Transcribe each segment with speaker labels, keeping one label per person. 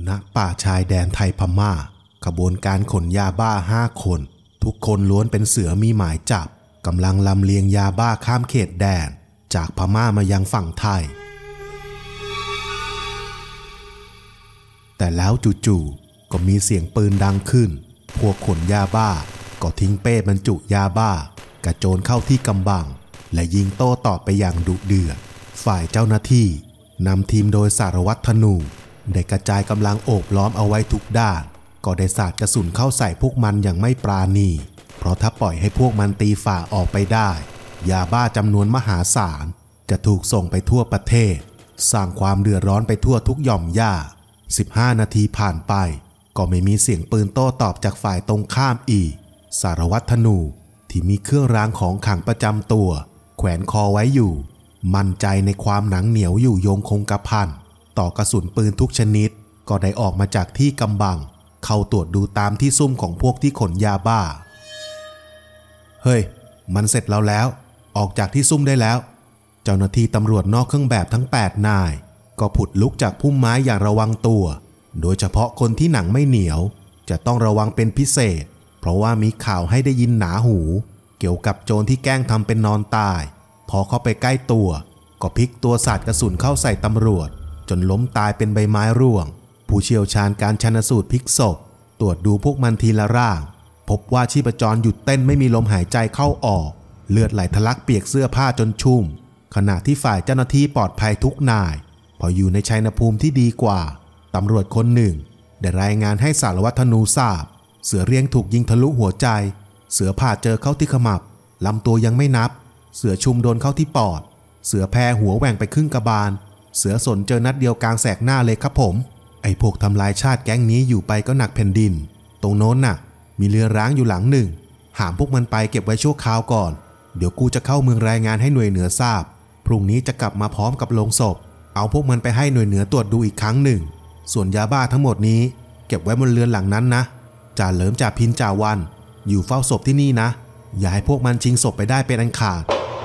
Speaker 1: ณป่าชายแดนไทยพม่าขบวนการขนยาบ้า5 คนทุกคนล้วนเป็นเสือมีหมายจับกำลังลำเลียงยาบ้าข้ามเขตแดนจากพม่ามายังฝั่งไทยแต่แล้วจู่ๆก็มีเสียงปืนดังขึ้นพวกขนยาบ้าก็ทิ้งเป้บรรจุยาบ้ากระโจนเข้าที่กำบังและยิงโต้ตอบไปอย่างดุเดือดฝ่ายเจ้าหน้าที่นำทีมโดยสารวัตรธนูได้กระจายกำลังโอบล้อมเอาไว้ทุกด้านก็ได้สาดกระสุนเข้าใส่พวกมันอย่างไม่ปราณีเพราะถ้าปล่อยให้พวกมันตีฝ่าออกไปได้ยาบ้าจำนวนมหาศาลจะถูกส่งไปทั่วประเทศสร้างความเดือดร้อนไปทั่วทุกหย่อมหญ้า15 นาทีผ่านไปก็ไม่มีเสียงปืนโต้ตอบจากฝ่ายตรงข้ามอีกสารวัตรธนูที่มีเครื่องรางของขลังประจำตัวแขวนคอไว้อยู่มั่นใจในความหนังเหนียวอยู่ยงคงกระพันต่อกระสุนปืนทุกชนิดก็ได้ออกมาจากที่กำบังเข้าตรวจดูตามที่ซุ่มของพวกที่ขนยาบ้าเฮ้ยมันเสร็จแล้วออกจากที่ซุ่มได้แล้วเจ้าหน้าที่ตำรวจนอกเครื่องแบบทั้ง8 นายก็ผุดลุกจากพุ่มไม้อย่างระวังตัวโดยเฉพาะคนที่หนังไม่เหนียวจะต้องระวังเป็นพิเศษเพราะว่ามีข่าวให้ได้ยินหนาหูเกี่ยวกับโจรที่แกล้งทำเป็นนอนตายพอเข้าไปใกล้ตัวก็พลิกตัวสาดกระสุนเข้าใส่ตำรวจจนล้มตายเป็นใบไม้ร่วงผู้เชี่ยวชาญการชันสูตรพลิกศพตรวจดูพวกมันทีละร่างพบว่าชีพจรหยุดเต้นไม่มีลมหายใจเข้าออกเลือดไหลทะลักเปียกเสื้อผ้าจนชุ่มขณะที่ฝ่ายเจ้าหน้าที่ปลอดภัยทุกนายพออยู่ในชัยภูมิที่ดีกว่าตำรวจคนหนึ่งได้รายงานให้สารวัตรธนูทราบเสือเรียงถูกยิงทะลุหัวใจเสือผ่าเจอเข้าที่ขมับลำตัวยังไม่นับเสือชุมโดนเข้าที่ปอดเสือแพรหัวแหว่งไปครึ่งกระบาลเสือสนเจอนัดเดียวกลางแสกหน้าเลยครับผมไอ้พวกทำลายชาติแก๊งนี้อยู่ไปก็หนักแผ่นดินตรงโน้นน่ะมีเรือร้างอยู่หลังหนึ่งหามพวกมันไปเก็บไว้ชั่วคราวก่อนเดี๋ยวกูจะเข้าเมืองรายงานให้หน่วยเหนือทราบพรุ่งนี้จะกลับมาพร้อมกับโลงศพเอาพวกมันไปให้หน่วยเหนือตรวจดูอีกครั้งหนึ่งส่วนยาบ้าทั้งหมดนี้เก็บไว้บนเรือนหลังนั้นนะจ่าเหลิมจ่าพินจ่าวันอยู่เฝ้าศพที่นี่นะอย่าให้พวกมันชิงศพไปได้เป็นอันขาด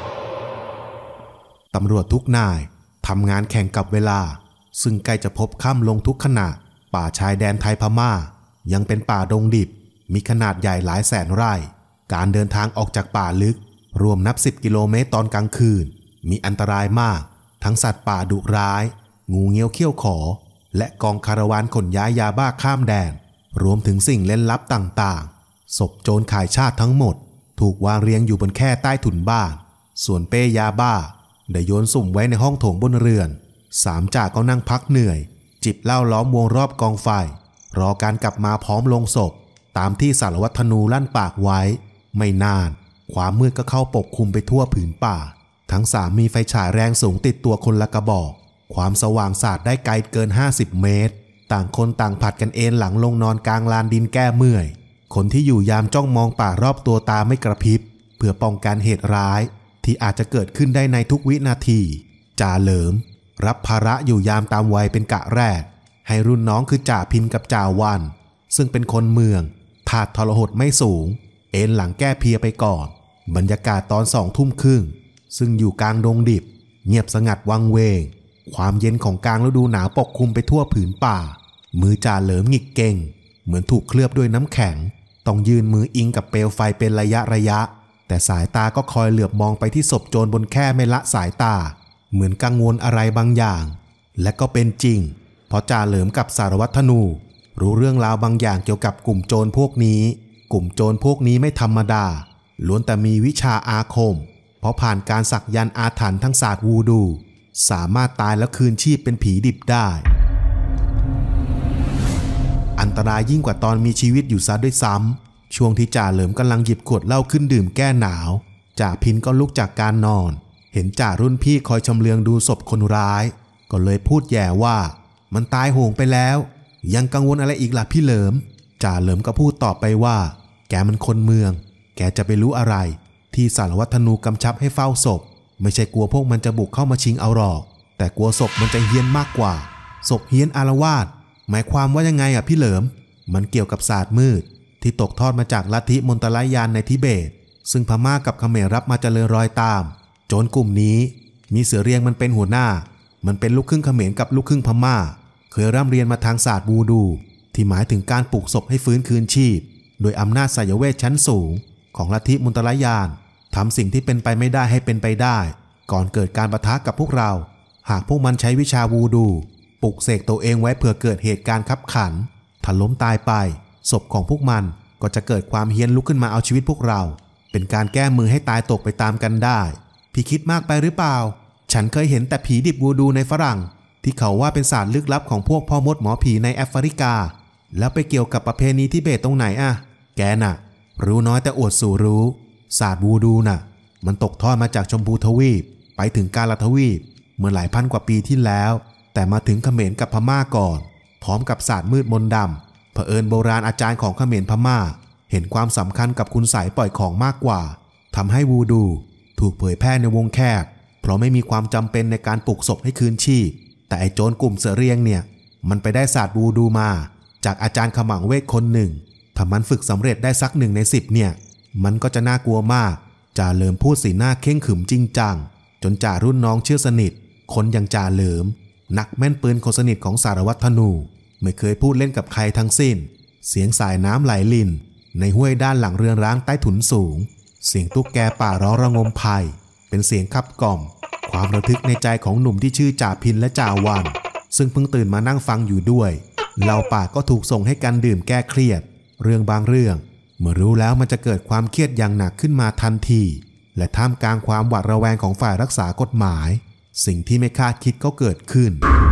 Speaker 1: ตำรวจทุกนายทำงานแข่งกับเวลาซึ่งใกล้จะพบค่ำลงทุกขณะป่าชายแดนไทยพม่ายังเป็นป่าดงดิบมีขนาดใหญ่หลายแสนไร่การเดินทางออกจากป่าลึกรวมนับ10 กิโลเมตรตอนกลางคืนมีอันตรายมากทั้งสัตว์ป่าดุร้ายงูเงี้ยวเขี้ยวขอและกองคาราวานขนย้ายยาบ้าข้ามแดนรวมถึงสิ่งเล่นลับต่างๆศพโจรขายชาติทั้งหมดถูกวางเรียงอยู่บนแคร่ใต้ถุนบ้านส่วนเป้ยาบ้าได้โยนสุ่มไว้ในห้องโถงบนเรือน3 จ่าก็นั่งพักเหนื่อยจิบเหล้าล้อมวงรอบกองไฟรอการกลับมาพร้อมลงศพตามที่สารวัตรธนูลั่นปากไว้ไม่นานความมืดก็เข้าปกคลุมไปทั่วผืนป่าทั้ง3มีไฟฉายแรงสูงติดตัวคนละกระบอกความสว่างสาดได้ไกลเกิน50 เมตรต่างคนต่างผัดกันเอนหลังลงนอนกลางลานดินแก้เมื่อยคนที่อยู่ยามจ้องมองป่ารอบตัวตาไม่กระพริบเพื่อป้องกันเหตุร้ายที่อาจจะเกิดขึ้นได้ในทุกวินาทีจ่าเหลิมรับภาระอยู่ยามตามวัยเป็นกะแรกให้รุ่นน้องคือจ่าพินกับจ่าวันซึ่งเป็นคนเมืองถาดทรหดไม่สูงเอนหลังแก้เพียไปก่อนบรรยากาศตอน 20:30 น.ซึ่งอยู่กลางดงดิบเงียบสงัดวังเวงความเย็นของกลางฤดูหนาวปกคลุมไปทั่วผืนป่ามือจ่าเหลิมหงิกเก่งเหมือนถูกเคลือบด้วยน้ำแข็งต้องยืนมืออิงกับเปลวไฟเป็นระยะแต่สายตาก็คอยเหลือบมองไปที่ศพโจรบนแคร่ไม่ละสายตาเหมือนกังวลอะไรบางอย่างและก็เป็นจริงเพราะจ่าเหลิมกับสารวัตรธนูรู้เรื่องราวบางอย่างเกี่ยวกับกลุ่มโจรพวกนี้กลุ่มโจรพวกนี้ไม่ธรรมดาล้วนแต่มีวิชาอาคมเพราะผ่านการสักยันต์อาถรรพ์ทั้งศาสตร์วูดูสามารถตายแล้วคืนชีพเป็นผีดิบได้อันตรายยิ่งกว่าตอนมีชีวิตอยู่ซะด้วยซ้ำช่วงที่จ่าเหลิมกำลังหยิบขวดเหล้าขึ้นดื่มแก้หนาวจ่าพินก็ลุกจากการนอนเห็นจ่ารุ่นพี่คอยชำเลืองดูศพคนร้ายก็เลยพูดแย่ว่ามันตายโหงไปแล้วยังกังวลอะไรอีกล่ะพี่เหลิมจ่าเหลิมก็พูดตอบไปว่าแกมันคนเมืองแกจะไปรู้อะไรที่สารวัตรธนูกำชับให้เฝ้าศพไม่ใช่กลัวพวกมันจะบุกเข้ามาชิงเอาหรอกแต่กลัวศพมันจะเฮี้ยนมากกว่าศพเฮี้ยนอาละวาดหมายความว่ายังไงพี่เหลิมมันเกี่ยวกับศาสตร์มืดที่ตกทอดมาจากลัทธิมนตลายานในทิเบตซึ่งพม่ากับเขมรรับมาเจริญรอยตามโจรกลุ่มนี้มีเสือเรียงมันเป็นหัวหน้ามันเป็นลูกครึ่งเขมรกับลูกครึ่งพม่าเคยร่ำเรียนมาทางศาสตร์วูดูที่หมายถึงการปลุกศพให้ฟื้นคืนชีพโดยอำนาจไสยเวทชั้นสูงของลัทธิมุนตรยานทำสิ่งที่เป็นไปไม่ได้ให้เป็นไปได้ก่อนเกิดการปะทะกับพวกเราหากพวกมันใช้วิชาวูดูปลุกเสกตัวเองไว้เผื่อเกิดเหตุการณ์คับขันถ้าล้มตายไปศพของพวกมันก็จะเกิดความเฮี้ยนลุกขึ้นมาเอาชีวิตพวกเราเป็นการแก้มือให้ตายตกไปตามกันได้พี่คิดมากไปหรือเปล่าฉันเคยเห็นแต่ผีดิบวูดูในฝรั่งที่เขาว่าเป็นศาสตร์ลึกลับของพวกพ่อมดหมอผีในแอฟริกาแล้วไปเกี่ยวกับประเพณีทิเบตตรงไหนอะแกน่ะรู้น้อยแต่อวดสู่รู้ศาสตร์วูดูน่ะมันตกทอดมาจากชมพูทวีปไปถึงกาลทวีปเมื่อหลายพันกว่าปีที่แล้วแต่มาถึงเขมรกับพม่าก่อนพร้อมกับศาสตร์มืดมนต์ดำเผอิญโบราณอาจารย์ของเขมรพม่าเห็นความสำคัญกับคุณไสยปล่อยของมากกว่าทำให้วูดูถูกเผยแพร่ในวงแคบเพราะไม่มีความจำเป็นในการปลุกศพให้คืนชีพแต่ไอ้โจรกลุ่มเสือเรียงเนี่ยมันไปได้ศาสตร์วูดูมาจากอาจารย์ขมังเวทคนหนึ่งถ้ามันฝึกสำเร็จได้สัก1 ใน 10เนี่ยมันก็จะน่ากลัวมากจ่าเหลิมพูดสีหน้าเข่งขรึมจริงจังจนจ่ารุ่นน้องเชื่อสนิทคนอย่างจ่าเหลิมนักแม่นปืนคนสนิทของสารวัตรธนูไม่เคยพูดเล่นกับใครทั้งสิ้นเสียงสายน้ำไหลลินในห้วยด้านหลังเรือนร้างใต้ถุนสูงเสียงตุ๊กแกป่าร้องระงมภัยเป็นเสียงขับกล่อมความระทึกในใจของหนุ่มที่ชื่อจ่าพินและจ่าวันซึ่งเพิ่งตื่นมานั่งฟังอยู่ด้วยเหล่าป่าก็ถูกส่งให้กันดื่มแก้เครียดเรื่องบางเรื่องเมื่อรู้แล้วมันจะเกิดความเครียดอย่างหนักขึ้นมาทันทีและท่ามกลางความหวาดระแวงของฝ่ายรักษากฎหมายสิ่งที่ไม่คาดคิดก็เกิดขึ้น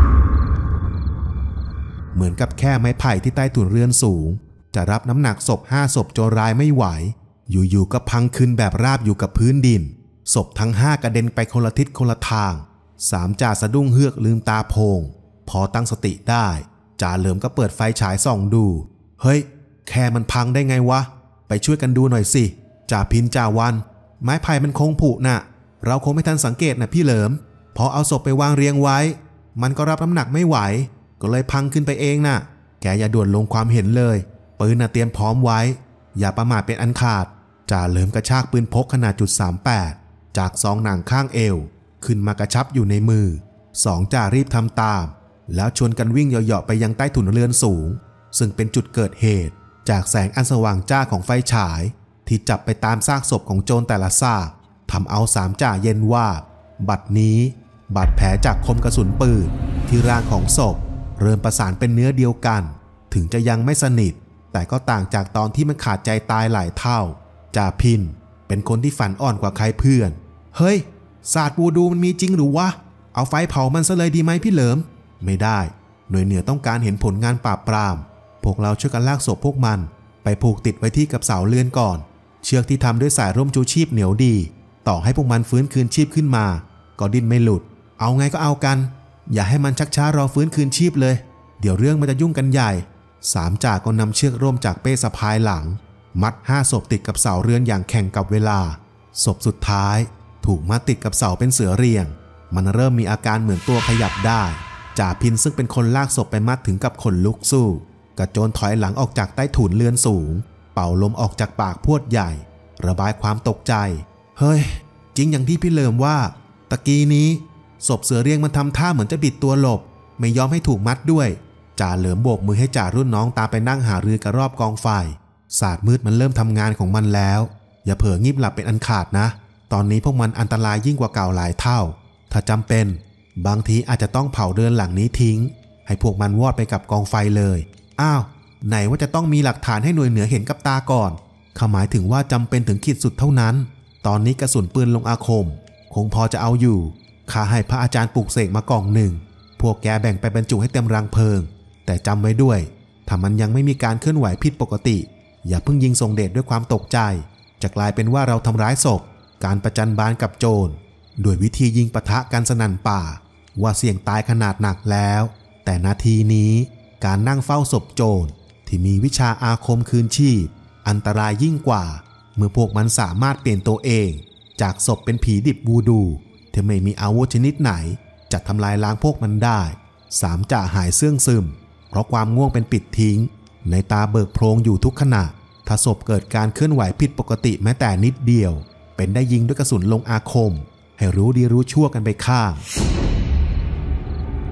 Speaker 1: เหมือนกับแค่ไม้ไผ่ที่ใต้ถุนเรือนสูงจะรับน้ำหนักศพ5 ศพโจรร้ายไม่ไหวอยู่ๆก็พังขึ้นแบบราบอยู่กับพื้นดินศพทั้ง5กระเด็นไปคนละทิศคนละทาง3จ่าสะดุ้งเฮือกลืมตาโพงพอตั้งสติได้จ่าเหลิมก็เปิดไฟฉายส่องดูเฮ้ยแค่มันพังได้ไงวะไปช่วยกันดูหน่อยสิจ่าพินจ่าวันไม้ไผ่มันคงผุน่ะเราคงไม่ทันสังเกตนะพี่เหลิมพอเอาศพไปวางเรียงไว้มันก็รับน้ำหนักไม่ไหวก็เลยพังขึ้นไปเองน่ะแกอย่าด่วนลงความเห็นเลยปืนน่ะเตรียมพร้อมไว้อย่าประมาทเป็นอันขาดจ่าเหลิมกระชากปืนพกขนาด.38จากซองหนังข้างเอวขึ้นมากระชับอยู่ในมือ2จ่ารีบทำตามแล้วชวนกันวิ่งเหาะๆไปยังใต้ถุนเรือนสูงซึ่งเป็นจุดเกิดเหตุจากแสงอันสว่างจ้าของไฟฉายที่จับไปตามซากศพของโจรแต่ละซากทำเอา3จ่าเย็นว่าบัดนี้บาดแผลจากคมกระสุนปืนที่ร่างของศพเริ่มประสานเป็นเนื้อเดียวกันถึงจะยังไม่สนิทแต่ก็ต่างจากตอนที่มันขาดใจตายหลายเท่าจ่าพินเป็นคนที่ฝันอ่อนกว่าใครเพื่อนเฮ้ยศาสตร์วูดูมันมีจริงหรือวะเอาไฟเผามันซะเลยดีไหมพี่เหลิมไม่ได้หน่วยเหนือต้องการเห็นผลงานปราบปรามพวกเราช่วยกันลากศพพวกมันไปผูกติดไว้ที่กับเสาเรือนก่อนเชือกที่ทำด้วยสายร่มชูชีพเหนียวดีต่อให้พวกมันฟื้นคืนชีพขึ้นมาก็ดิ้นไม่หลุดเอาไงก็เอากันอย่าให้มันชักช้ารอฟื้นคืนชีพเลยเดี๋ยวเรื่องมันจะยุ่งกันใหญ่3จ่าก็นำเชือกร่มจากเป้สะพายหลังมัด5 ศพติดกับเสาเรือนอย่างแข่งกับเวลาศพสุดท้ายถูกมัดติดกับเสาเป็นเสือเรียงมันเริ่มมีอาการเหมือนตัวขยับได้จ่าพินซึ่งเป็นคนลากศพไปมัดถึงกับขนลุกสู้กระโจนถอยหลังออกจากใต้ถุนเรือนสูงเป่าลมออกจากปากพรวดใหญ่ระบายความตกใจเฮ้ยจริงอย่างที่พี่เหลิมว่าตะกี้นี้ศพเสือเรียงมันทำท่าเหมือนจะบิดตัวหลบไม่ยอมให้ถูกมัดด้วยจ่าเหลิมโบกมือให้จ่ารุ่นน้องตามไปนั่งหารือกันรอบกองไฟศาสตร์มืดมันเริ่มทำงานของมันแล้วอย่าเผลองีบหลับเป็นอันขาดนะตอนนี้พวกมันอันตรายยิ่งกว่าเก่าหลายเท่าถ้าจำเป็นบางทีอาจจะต้องเผาเรือนหลังนี้ทิ้งให้พวกมันวอดไปกับกองไฟเลยอ้าวไหนว่าจะต้องมีหลักฐานให้หน่วยเหนือเห็นกับตาก่อนเขาหมายถึงว่าจำเป็นถึงขีดสุดเท่านั้นตอนนี้กระสุนปืนลงอาคมคงพอจะเอาอยู่ข้าให้พระอาจารย์ปลุกเสกมากล่องหนึ่งพวกแกแบ่งไปบรรจุให้เต็มรังเพลิงแต่จำไว้ด้วยถ้ามันยังไม่มีการเคลื่อนไหวผิดปกติอย่าเพิ่งยิงส่งเดชด้วยความตกใจจะกลายเป็นว่าเราทำร้ายศพการประจันบานกับโจรด้วยวิธียิงปะทะกันสนั่นป่าว่าเสี่ยงตายขนาดหนักแล้วแต่นาทีนี้การนั่งเฝ้าศพโจรที่มีวิชาอาคมคืนชีพอันตรายยิ่งกว่าเมื่อพวกมันสามารถเปลี่ยนตัวเองจากศพเป็นผีดิบวูดูที่ไม่มีอาวุธชนิดไหนจะทำลายล้างพวกมันได้3จ่าหายเสื่องซึมเพราะความง่วงเป็นปิดทิ้งในตาเบิกโพลงอยู่ทุกขณะถ้าศพเกิดการเคลื่อนไหวผิดปกติแม้แต่นิดเดียวเป็นได้ยิงด้วยกระสุนลงอาคมให้รู้ดีรู้ชั่วกันไปข้าง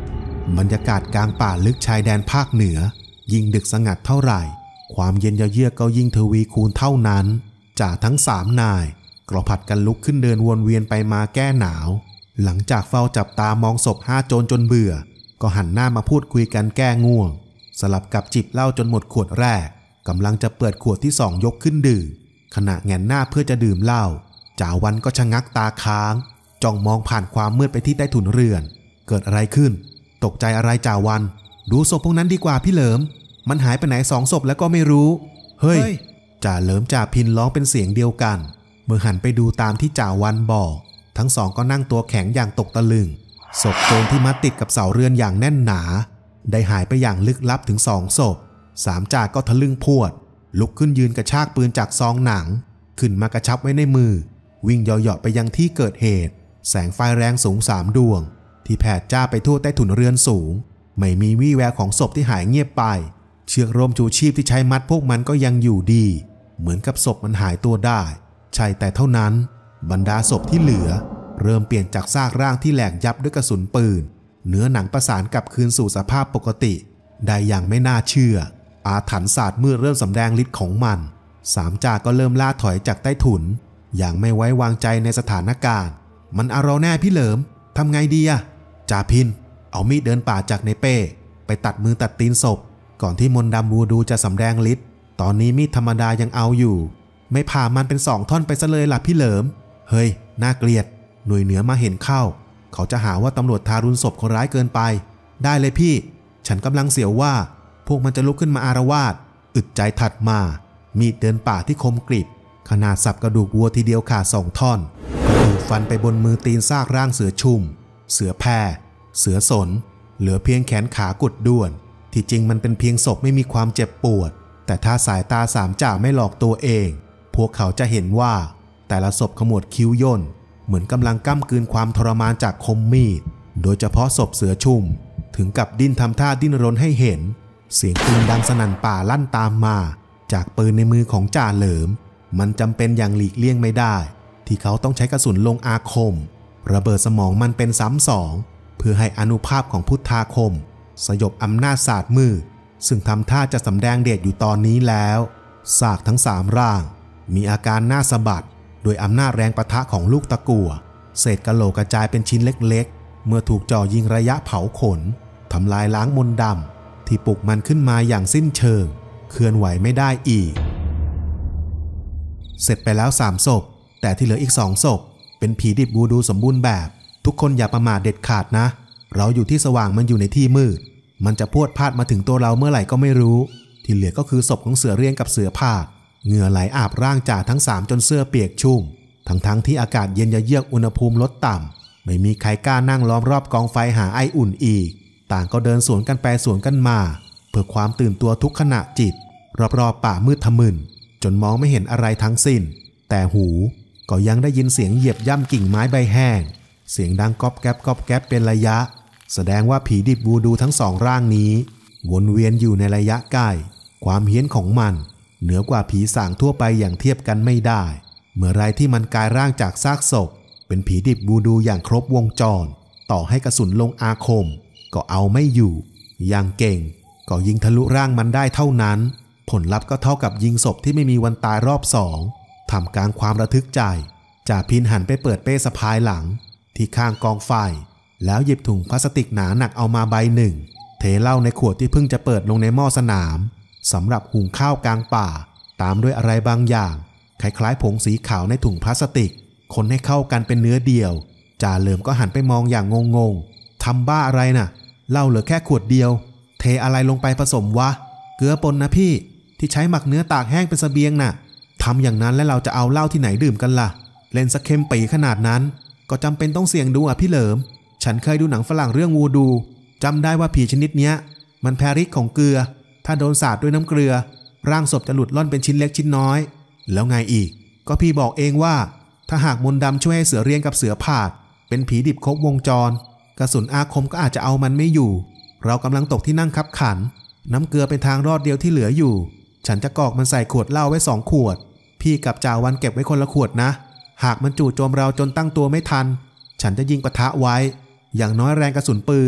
Speaker 1: บรรยากาศกลางป่าลึกชายแดนภาคเหนือยิ่งดึกสงัดเท่าไหร่ความเย็นเยือกก็ยิ่งทวีคูณเท่านั้นจ่าทั้ง3 นายก็ผัดกันลุกขึ้นเดินวนเวียนไปมาแก้หนาวหลังจากเฝ้าจับตามองศพ5 โจรจนเบื่อก็หันหน้ามาพูดคุยกันแก้ง่วงสลับกับจิบเหล้าจนหมดขวดแรกกำลังจะเปิดขวดที่2ยกขึ้นดื่มขณะแงนหน้าเพื่อจะดื่มเหล้าจ่าวันก็ชะงักตาค้างจ้องมองผ่านความมืดไปที่ใต้ถุนเรือนเกิดอะไรขึ้นตกใจอะไรจ่าวันดูศพพวกนั้นดีกว่าพี่เหลิมมันหายไปไหน2 ศพแล้วก็ไม่รู้เฮ้ยจ่าเหลิมจ่าพินร้องเป็นเสียงเดียวกันเมื่อหันไปดูตามที่จ่าวันบอกทั้ง2ก็นั่งตัวแข็งอย่างตกตะลึงศพโจรที่มัดติดกับเสาเรือนอย่างแน่นหนาได้หายไปอย่างลึกลับถึง2 ศพ3 จ่าก็ทะลึ่งพรวดลุกขึ้นยืนกระชากปืนจากซองหนังขึ้นมากระชับไว้ในมือวิ่งเหาะๆไปยังที่เกิดเหตุแสงไฟแรงสูง3 ดวงที่แผดจ้าไปทั่วใต้ถุนเรือนสูงไม่มีวี่แววของศพที่หายเงียบไปเชือกร่มชูชีพที่ใช้มัดพวกมันก็ยังอยู่ดีเหมือนกับศพมันหายตัวได้ใช่แต่เท่านั้นบรรดาศพที่เหลือเริ่มเปลี่ยนจากซากร่างที่แหลกยับด้วยกระสุนปืนเนื้อหนังประสานกลับคืนสู่สภาพปกติได้อย่างไม่น่าเชื่ออาถรรพ์ศาสตร์มืดเริ่มสำแดงฤทธิ์ของมัน3 จ่าก็เริ่มล่าถอยจากใต้ถุนอย่างไม่ไว้วางใจในสถานการณ์มันเอาเราแน่พี่เหลิมทำไงดีอะจ่าพินเอามีดเดินป่าจากในเป้ไปตัดมือตัดตีนศพก่อนที่มนต์ดำวูดูจะสำแดงฤทธิ์ตอนนี้มีดธรรมดายังเอาอยู่ไม่ผ่ามันเป็น2 ท่อนไปซะเลยล่ะพี่เหลิมเฮ้ยน่าเกลียดหน่วยเหนือมาเห็นเข้าเขาจะหาว่าตำรวจทารุณศพคนร้ายเกินไปได้เลยพี่ฉันกำลังเสียวว่าพวกมันจะลุกขึ้นมาอารวาสอึดใจถัดมามีดเดินป่าที่คมกริบขนาดสับกระดูกวัวทีเดียวขาด2 ท่อนกระดูกฟันไปบนมือตีนซากร่างเสือชุมเสือแพรเสือสนเหลือเพียงแขนขากุดด้วนที่จริงมันเป็นเพียงศพไม่มีความเจ็บปวดแต่ถ้าสายตา3 จ่าไม่หลอกตัวเองพวกเขาจะเห็นว่าแต่ละศพขมวดคิ้วย่นเหมือนกำลังก้ำกลืนความทรมานจากคมมีดโดยเฉพาะศพเสือชุมถึงกับดิ้นทำท่าดิ้นรนให้เห็นเสียงปืนดังสนั่นป่าลั่นตามมาจากปืนในมือของจ่าเหลิมมันจำเป็นอย่างหลีกเลี่ยงไม่ได้ที่เขาต้องใช้กระสุนลงอาคมระเบิดสมองมันเป็นซ้ำ2เพื่อให้อานุภาพของพุทธาคมสยบอำนาจศาสตร์มืดซึ่งทำท่าจะสำแดงเดชอยู่ตอนนี้แล้วซากทั้ง3 ร่างมีอาการหน้าสะบัดโดยอำนาจแรงปะทะของลูกตะกั่วเศษกะโหลกกระจายเป็นชิ้นเล็กๆเมื่อถูกจ่อยิงระยะเผาขนทำลายล้างมนต์ดำที่ปลุกมันขึ้นมาอย่างสิ้นเชิงเคลื่อนไหวไม่ได้อีกเสร็จไปแล้ว3 ศพแต่ที่เหลืออีก2 ศพเป็นผีดิบวูดูสมบูรณ์แบบทุกคนอย่าประมาทเด็ดขาดนะเราอยู่ที่สว่างมันอยู่ในที่มืดมันจะพรวดพลาดมาถึงตัวเราเมื่อไหร่ก็ไม่รู้ที่เหลือก็คือศพของเสือเรียงกับเสือผาดเหงื่อไหลอาบร่างจ่าทั้ง3จนเสื้อเปียกชุ่มทั้งที่อากาศเย็นเยือกอุณหภูมิลดต่ำไม่มีใครกล้านั่งล้อมรอบกองไฟหาไออุ่นอีกต่างก็เดินสวนกันไปสวนกันมาเพื่อความตื่นตัวทุกขณะจิตรอบๆป่ามืดทะมึนจนมองไม่เห็นอะไรทั้งสิ้นแต่หูก็ยังได้ยินเสียงเหยียบย่ำกิ่งไม้ใบแห้งเสียงดังก๊อบแก๊บก๊อบแก๊บเป็นระยะแสดงว่าผีดิบวูดูทั้ง2 ร่างนี้วนเวียนอยู่ในระยะใกล้ความเฮี้ยนของมันเหนือกว่าผีสางทั่วไปอย่างเทียบกันไม่ได้เมื่อไรที่มันกลายร่างจากซากศพเป็นผีดิบวูดูอย่างครบวงจรต่อให้กระสุนลงอาคมก็เอาไม่อยู่อย่างเก่งก็ยิงทะลุร่างมันได้เท่านั้นผลลัพธ์ก็เท่ากับยิงศพที่ไม่มีวันตายรอบ2ทำกลางความระทึกใจจ่าพินหันไปเปิดเป้สะพายหลังที่ข้างกองไฟแล้วหยิบถุงพลาสติกหนาหนักเอามาใบหนึ่งเทเหล้าในขวดที่เพิ่งจะเปิดลงในหม้อสนามสำหรับหุงข้าวกลางป่าตามด้วยอะไรบางอย่างคล้ายๆผงสีขาวในถุงพลาสติกคนให้เข้ากันเป็นเนื้อเดียวจ่าเหลิมก็หันไปมองอย่างงงๆทำบ้าอะไรน่ะเหล้าเหลือแค่ขวดเดียวเทอะไรลงไปผสมวะเกลือป่นนะพี่ที่ใช้หมักเนื้อตากแห้งเป็นเสบียงน่ะทำอย่างนั้นแล้วเราจะเอาเหล้าที่ไหนดื่มกันล่ะเล่นสักเค็มปีขนาดนั้นก็จำเป็นต้องเสี่ยงดูอ่ะพี่เหลิมฉันเคยดูหนังฝรั่งเรื่องวูดูจำได้ว่าผีชนิดเนี้ยมันแพ้ฤทธิ์ของเกลือถ้าโดนสาดด้วยน้ำเกลือร่างศพจะหลุดล่อนเป็นชิ้นเล็กชิ้นน้อยแล้วไงอีกก็พี่บอกเองว่าถ้าหากมนต์ดำช่วยให้เสือเรียงกับเสือผาดเป็นผีดิบครบวงจรกระสุนอาคมก็อาจจะเอามันไม่อยู่เรากำลังตกที่นั่งคับขันน้ำเกลือเป็นทางรอดเดียวที่เหลืออยู่ฉันจะกรอกมันใส่ขวดเหล้าไว้2 ขวดพี่กับจ่าวันเก็บไว้คนละขวดนะหากมันจู่โจมเราจนตั้งตัวไม่ทันฉันจะยิงปะทะไว้อย่างน้อยแรงกระสุนปืน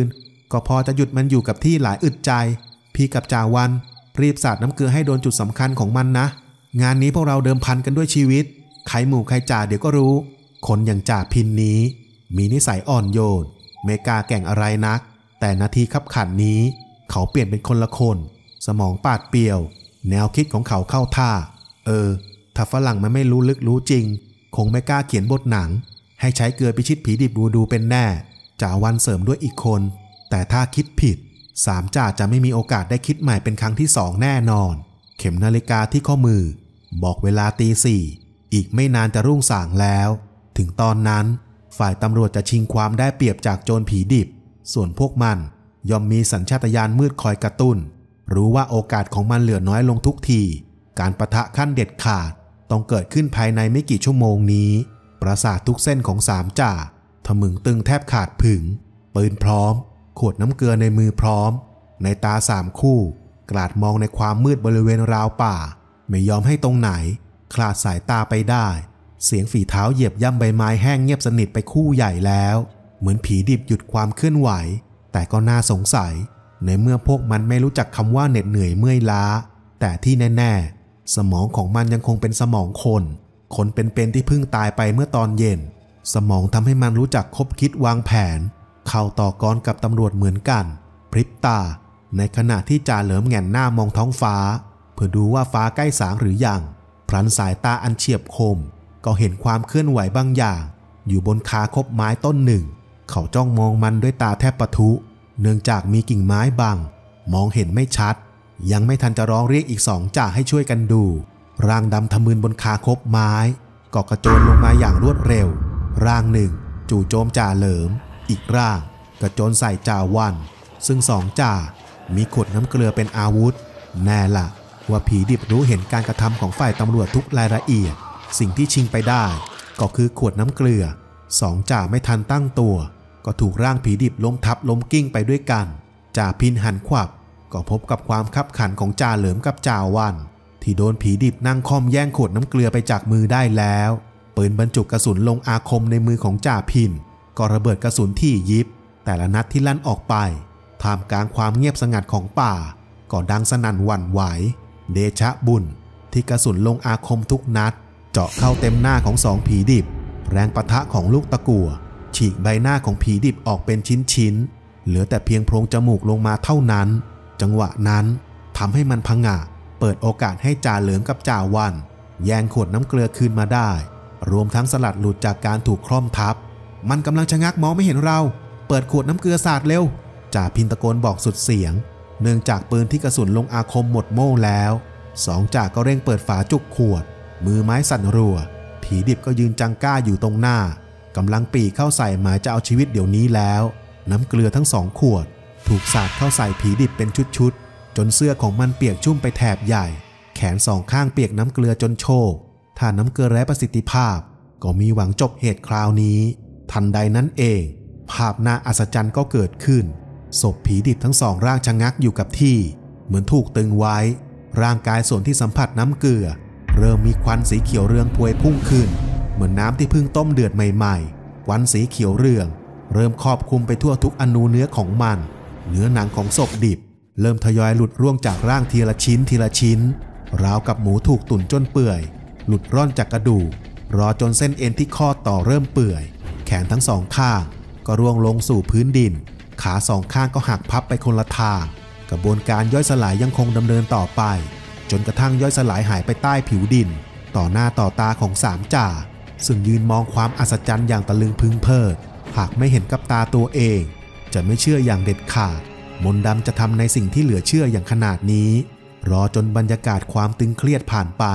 Speaker 1: ก็พอจะหยุดมันอยู่กับที่หลายอึดใจพี่กับจ่าวันรีบสาดน้ำเกลือให้โดนจุดสำคัญของมันนะงานนี้พวกเราเดิมพันกันด้วยชีวิตใครหมู่ใครจ่าเดี๋ยวก็รู้คนอย่างจ่าพินนี้มีนิสัยอ่อนโยนไม่กล้าแก่งอะไรนักแต่นาทีคับขันนี้เขาเปลี่ยนเป็นคนละคนสมองปาดเปรียวแนวคิดของเขาเข้าท่าถ้าฝรั่งมันไม่รู้ลึกรู้จริงคงไม่กล้าเขียนบทหนังให้ใช้เกลือพิชิตผีดิบดูเป็นแน่จ่าวันเสริมด้วยอีกคนแต่ถ้าคิดผิด3จ่าจะไม่มีโอกาสได้คิดใหม่เป็นครั้งที่2แน่นอนเข็มนาฬิกาที่ข้อมือบอกเวลาตี 4อีกไม่นานจะรุ่งสางแล้วถึงตอนนั้นฝ่ายตำรวจจะชิงความได้เปรียบจากโจรผีดิบส่วนพวกมันย่อมมีสัญชาตญาณมืดคอยกระตุ้นรู้ว่าโอกาสของมันเหลือน้อยลงทุกทีการปะทะขั้นเด็ดขาดต้องเกิดขึ้นภายในไม่กี่ชั่วโมงนี้ประสาททุกเส้นของ3จ่าทะมึงตึงแทบขาดผึ่งปืนพร้อมขวดน้ำเกลือในมือพร้อมในตา3คู่กลาดมองในความมืดบริเวณราวป่าไม่ยอมให้ตรงไหนคลาดสายตาไปได้เสียงฝีเท้าเหยียบย่ำใบไม้แห้งเงียบสนิทไปคู่ใหญ่แล้วเหมือนผีดิบหยุดความเคลื่อนไหวแต่ก็น่าสงสัยในเมื่อพวกมันไม่รู้จักคำว่าเหน็ดเหนื่อยเมื่อยล้าแต่ที่แน่ๆสมองของมันยังคงเป็นสมองคนเป็นที่เพิ่งตายไปเมื่อตอนเย็นสมองทำให้มันรู้จักคบคิดวางแผนเข้าต่อกรกับตำรวจเหมือนกันพริบตาในขณะที่จ่าเหลิมแหง่นหน้ามองท้องฟ้าเพื่อดูว่าฟ้าใกล้สางหรือยังพลันสายตาอันเฉียบคมก็เห็นความเคลื่อนไหวบางอย่างอยู่บนคาคบไม้ต้นหนึ่งเขาจ้องมองมันด้วยตาแทบปะทุเนื่องจากมีกิ่งไม้บังมองเห็นไม่ชัดยังไม่ทันจะร้องเรียกอีก2จ่าให้ช่วยกันดูร่างดำทะมึนบนคาคบไม้ก็กระโจนลงมาอย่างรวดเร็วร่างหนึ่งจู่โจมจ่าเหลิมอีกร่างกระโจนใส่จ่าวันซึ่ง2จ่ามีขวดน้ำเกลือเป็นอาวุธแน่ละว่าผีดิบรู้เห็นการกระทำของฝ่ายตำรวจทุกรายละเอียดสิ่งที่ชิงไปได้ก็คือขวดน้ำเกลือ2จ่าไม่ทันตั้งตัวก็ถูกร่างผีดิบล้มทับล้มกิ้งไปด้วยกันจ่าพินหันขวับก็พบกับความคับขันของจ่าเหลิมกับจ่าวันที่โดนผีดิบนั่งค่อมแย่งขวดน้ำเกลือไปจากมือได้แล้วปืนบรรจุกระสุนลงอาคมในมือของจ่าพินก็ระเบิดกระสุนที่ยิบแต่ละนัดที่ลั่นออกไปท่ามกลางความเงียบสงัดของป่าก็ดังสนั่นหวั่นไหวเดชะบุญที่กระสุนลงอาคมทุกนัดเจาะเข้าเต็มหน้าของ2ผีดิบแรงปะทะของลูกตะกั่วฉีกใบหน้าของผีดิบออกเป็นชิ้นๆเหลือแต่เพียงโพรงจมูกลงมาเท่านั้นจังหวะนั้นทำให้มันผงะเปิดโอกาสให้จ่าเหลิมกับจ่าวันแย่งขวดน้ำเกลือคืนมาได้รวมทั้งสลัดหลุดจากการถูกคล่อมทับมันกำลังชะงักมองไม่เห็นเราเปิดขวดน้ำเกลือสาดเร็วจ่าพินตะโกนบอกสุดเสียงเนื่องจากปืนที่กระสุนลงอาคมหมดโม่แล้ว2จ่าก็เร่งเปิดฝาจุกขวดมือไม้สั่นรัวผีดิบก็ยืนจังก้าอยู่ตรงหน้ากำลังปี่เข้าใส่หมายจะเอาชีวิตเดี๋ยวนี้แล้วน้ำเกลือทั้ง2ขวดถูกสาดเข้าใส่ผีดิบเป็นชุดๆจนเสื้อของมันเปียกชุ่มไปแถบใหญ่แขน2ข้างเปียกน้ำเกลือจนโชกถ้าน้ำเกลือไร้ประสิทธิภาพก็มีหวังจบเหตุคราวนี้ทันใดนั้นเองภาพน่าอัศจรรย์ก็เกิดขึ้นศพผีดิบทั้ง2ร่างชะงักอยู่กับที่เหมือนถูกตึงไว้ร่างกายส่วนที่สัมผัสน้ำเกลือเริ่มมีควันสีเขียวเรืองพวยพุ่งขึ้นเหมือนน้ำที่เพิ่งต้มเดือดใหม่ๆควันสีเขียวเรืองเริ่มครอบคลุมไปทั่วทุกอนูเนื้อของมันเนื้อหนังของศพดิบเริ่มทยอยหลุดร่วงจากร่างทีละชิ้นราวกับหมูถูกตุ๋นจนเปื่อยหลุดร่อนจากกระดูกรอจนเส้นเอ็นที่ข้อต่อเริ่มเปื่อยแขนทั้ง2ข้างก็ร่วงลงสู่พื้นดินขา2ข้างก็หักพับไปคนละทางกระบวนการย่อยสลายยังคงดำเนินต่อไปจนกระทั่งย่อยสลายหายไปใต้ผิวดินต่อหน้าต่อตาของ3จ่าซึ่งยืนมองความอัศจรรย์อย่างตะลึงพึงเพิดหากไม่เห็นกับตาตัวเองจะไม่เชื่ออย่างเด็ดขาดมนต์ดำจะทำในสิ่งที่เหลือเชื่ออย่างขนาดนี้รอจนบรรยากาศความตึงเครียดผ่านไป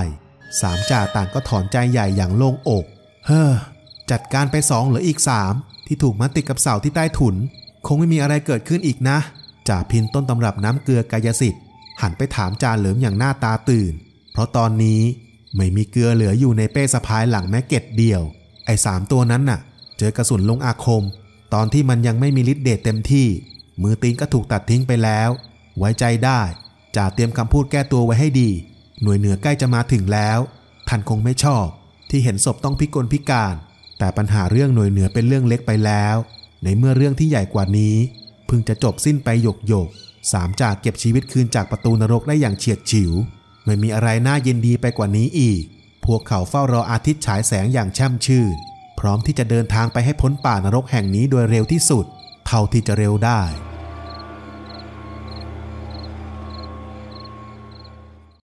Speaker 1: 3จ่าต่างก็ถอนใจใหญ่อย่างโล่งอกจัดการไป2เหลืออีก3ที่ถูกมัดติดกับเสาที่ใต้ถุนคงไม่มีอะไรเกิดขึ้นอีกนะจ่าพินต้นตำรับน้ำเกลือกายสิทธิ์หันไปถามจ่าเหลิมอย่างหน้าตาตื่นเพราะตอนนี้ไม่มีเกลือเหลืออยู่ในเป้สะพายหลังแม้เก็ดเดียวไอ้3ตัวนั้นน่ะเจอกระสุนลงอาคมตอนที่มันยังไม่มีฤทธิ์เดชเต็มที่มือตีนก็ถูกตัดทิ้งไปแล้วไว้ใจได้จ่าเตรียมคำพูดแก้ตัวไว้ให้ดีหน่วยเหนือใกล้จะมาถึงแล้วท่านคงไม่ชอบที่เห็นศพต้องพิกลพิการแต่ปัญหาเรื่องหน่วยเหนือเป็นเรื่องเล็กไปแล้วในเมื่อเรื่องที่ใหญ่กว่านี้เพิ่งจะจบสิ้นไปหยกสามจ่าเก็บชีวิตคืนจากประตูนรกได้อย่างเฉียดฉิวไม่มีอะไรน่ายินดีไปกว่านี้อีกพวกเขาเฝ้ารออาทิตย์ฉายแสงอย่างแช่มชื่นพร้อมที่จะเดินทางไปให้พ้นป่านรกแห่งนี้โดยเร็วที่สุดเท่าที่จะเร็วได้